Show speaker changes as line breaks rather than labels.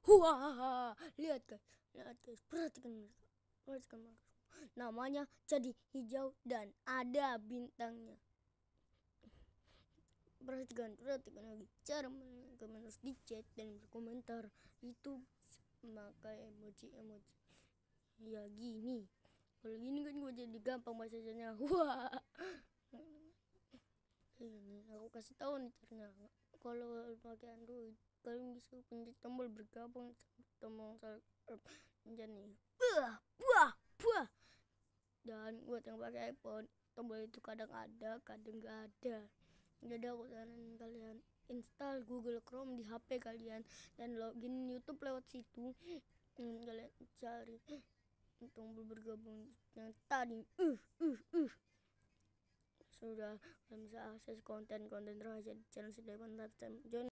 Wah, lihat guys, perhatikan Marco. Namanya jadi hijau dan ada bintangnya. Perhatikan lagi cara harus di chat dan berkomentar itu maka emoji ya gini. Kalau gini kan gue jadi gampang bacanya. Wah, ini aku kasih tahu nih caranya. Kalau pakai Android kalian bisa pencet tombol bergabung tombol jadi buah. Dan buat yang pakai iPhone tombol itu kadang ada kadang nggak ada. Jadi aku saranin kalian install Google Chrome di HP kalian dan login YouTube lewat situ. Kalian cari tombol bergabung yang tadi. Sudah bisa akses konten-konten terhadap channel Sudirman Lifetime.